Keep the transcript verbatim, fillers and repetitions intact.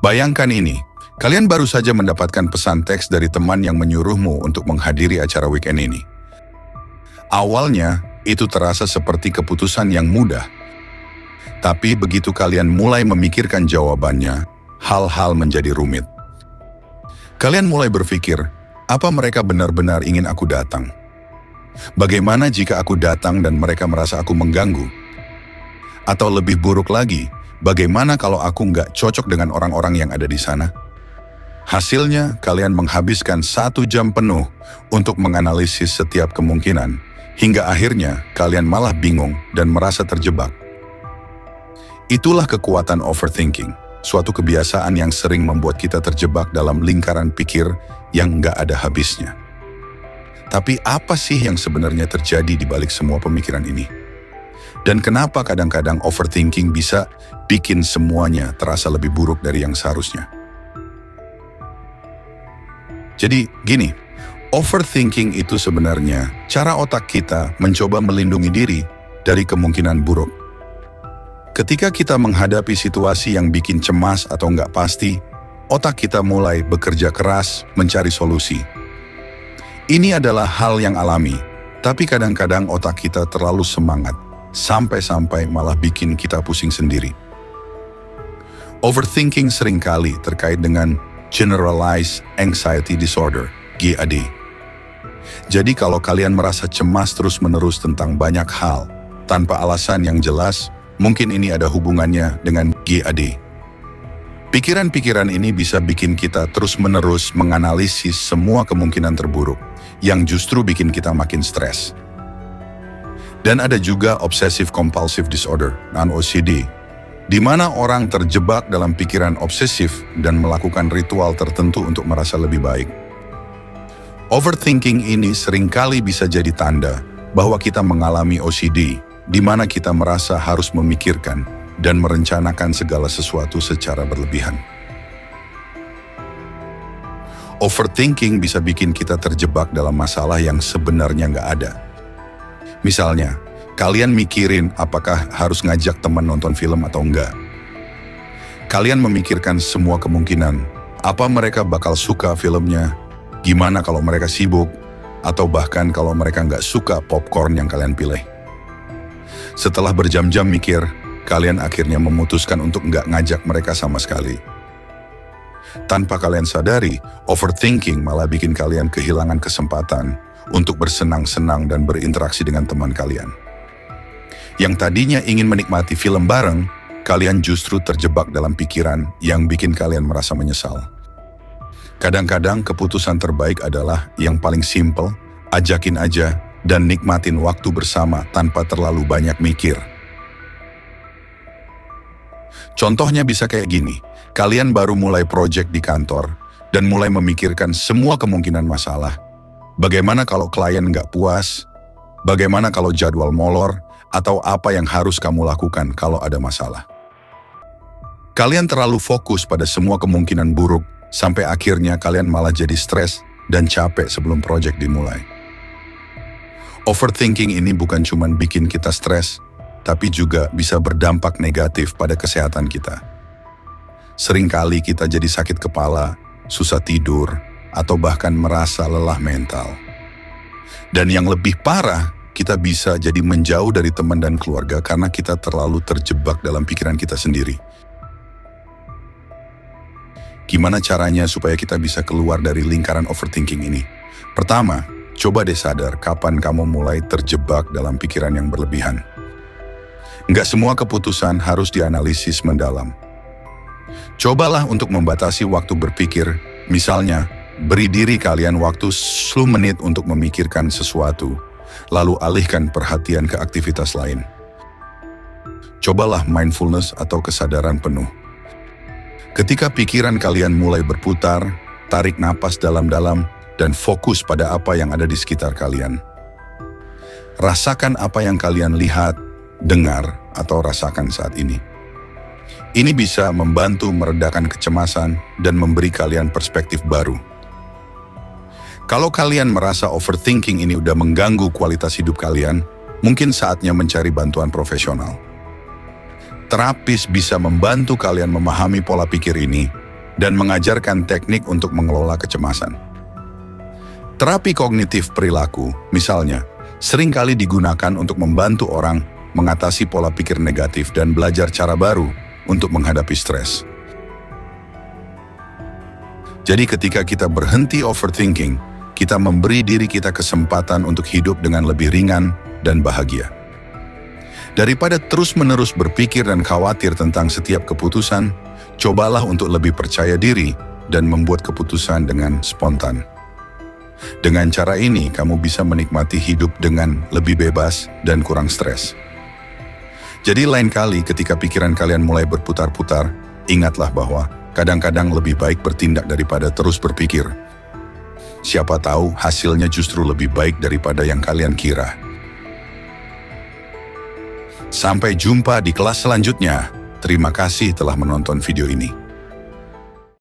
Bayangkan ini, kalian baru saja mendapatkan pesan teks dari teman yang menyuruhmu untuk menghadiri acara weekend ini. Awalnya, itu terasa seperti keputusan yang mudah. Tapi begitu kalian mulai memikirkan jawabannya, hal-hal menjadi rumit. Kalian mulai berpikir, apa mereka benar-benar ingin aku datang? Bagaimana jika aku datang dan mereka merasa aku mengganggu? Atau lebih buruk lagi, bagaimana kalau aku nggak cocok dengan orang-orang yang ada di sana? Hasilnya, kalian menghabiskan satu jam penuh untuk menganalisis setiap kemungkinan, hingga akhirnya kalian malah bingung dan merasa terjebak. Itulah kekuatan overthinking, suatu kebiasaan yang sering membuat kita terjebak dalam lingkaran pikir yang nggak ada habisnya. Tapi apa sih yang sebenarnya terjadi di balik semua pemikiran ini? Dan kenapa kadang-kadang overthinking bisa bikin semuanya terasa lebih buruk dari yang seharusnya? Jadi gini, overthinking itu sebenarnya cara otak kita mencoba melindungi diri dari kemungkinan buruk. Ketika kita menghadapi situasi yang bikin cemas atau nggak pasti, otak kita mulai bekerja keras mencari solusi. Ini adalah hal yang alami, tapi kadang-kadang otak kita terlalu semangat, sampai-sampai malah bikin kita pusing sendiri. Overthinking seringkali terkait dengan Generalized Anxiety Disorder, G A D. Jadi kalau kalian merasa cemas terus-menerus tentang banyak hal, tanpa alasan yang jelas, mungkin ini ada hubungannya dengan G A D. Pikiran-pikiran ini bisa bikin kita terus-menerus menganalisis semua kemungkinan terburuk, yang justru bikin kita makin stres. Dan ada juga Obsessive Compulsive Disorder, non O C D, di mana orang terjebak dalam pikiran obsesif dan melakukan ritual tertentu untuk merasa lebih baik. Overthinking ini seringkali bisa jadi tanda bahwa kita mengalami O C D, di mana kita merasa harus memikirkan dan merencanakan segala sesuatu secara berlebihan. Overthinking bisa bikin kita terjebak dalam masalah yang sebenarnya nggak ada. Misalnya, kalian mikirin apakah harus ngajak teman nonton film atau enggak. Kalian memikirkan semua kemungkinan, apa mereka bakal suka filmnya, gimana kalau mereka sibuk, atau bahkan kalau mereka nggak suka popcorn yang kalian pilih. Setelah berjam-jam mikir, kalian akhirnya memutuskan untuk nggak ngajak mereka sama sekali. Tanpa kalian sadari, overthinking malah bikin kalian kehilangan kesempatan untuk bersenang-senang dan berinteraksi dengan teman kalian. Yang tadinya ingin menikmati film bareng, kalian justru terjebak dalam pikiran yang bikin kalian merasa menyesal. Kadang-kadang keputusan terbaik adalah yang paling simple, ajakin aja dan nikmatin waktu bersama tanpa terlalu banyak mikir. Contohnya bisa kayak gini, kalian baru mulai proyek di kantor dan mulai memikirkan semua kemungkinan masalah. Bagaimana kalau klien nggak puas? Bagaimana kalau jadwal molor? Atau apa yang harus kamu lakukan kalau ada masalah? Kalian terlalu fokus pada semua kemungkinan buruk, sampai akhirnya kalian malah jadi stres dan capek sebelum proyek dimulai. Overthinking ini bukan cuma bikin kita stres, tapi juga bisa berdampak negatif pada kesehatan kita. Seringkali kita jadi sakit kepala, susah tidur, atau bahkan merasa lelah mental. Dan yang lebih parah, kita bisa jadi menjauh dari teman dan keluarga karena kita terlalu terjebak dalam pikiran kita sendiri. Gimana caranya supaya kita bisa keluar dari lingkaran overthinking ini? Pertama, coba deh sadar kapan kamu mulai terjebak dalam pikiran yang berlebihan. Nggak semua keputusan harus dianalisis mendalam. Cobalah untuk membatasi waktu berpikir, misalnya, beri diri kalian waktu sepuluh menit untuk memikirkan sesuatu, lalu alihkan perhatian ke aktivitas lain. Cobalah mindfulness atau kesadaran penuh. Ketika pikiran kalian mulai berputar, tarik napas dalam-dalam dan fokus pada apa yang ada di sekitar kalian. Rasakan apa yang kalian lihat, dengar, atau rasakan saat ini. Ini bisa membantu meredakan kecemasan dan memberi kalian perspektif baru. Kalau kalian merasa overthinking ini udah mengganggu kualitas hidup kalian, mungkin saatnya mencari bantuan profesional. Terapis bisa membantu kalian memahami pola pikir ini dan mengajarkan teknik untuk mengelola kecemasan. Terapi kognitif perilaku, misalnya, seringkali digunakan untuk membantu orang mengatasi pola pikir negatif dan belajar cara baru untuk menghadapi stres. Jadi ketika kita berhenti overthinking, kita memberi diri kita kesempatan untuk hidup dengan lebih ringan dan bahagia. Daripada terus-menerus berpikir dan khawatir tentang setiap keputusan, cobalah untuk lebih percaya diri dan membuat keputusan dengan spontan. Dengan cara ini, kamu bisa menikmati hidup dengan lebih bebas dan kurang stres. Jadi lain kali ketika pikiran kalian mulai berputar-putar, ingatlah bahwa kadang-kadang lebih baik bertindak daripada terus berpikir. Siapa tahu hasilnya justru lebih baik daripada yang kalian kira. Sampai jumpa di kelas selanjutnya. Terima kasih telah menonton video ini.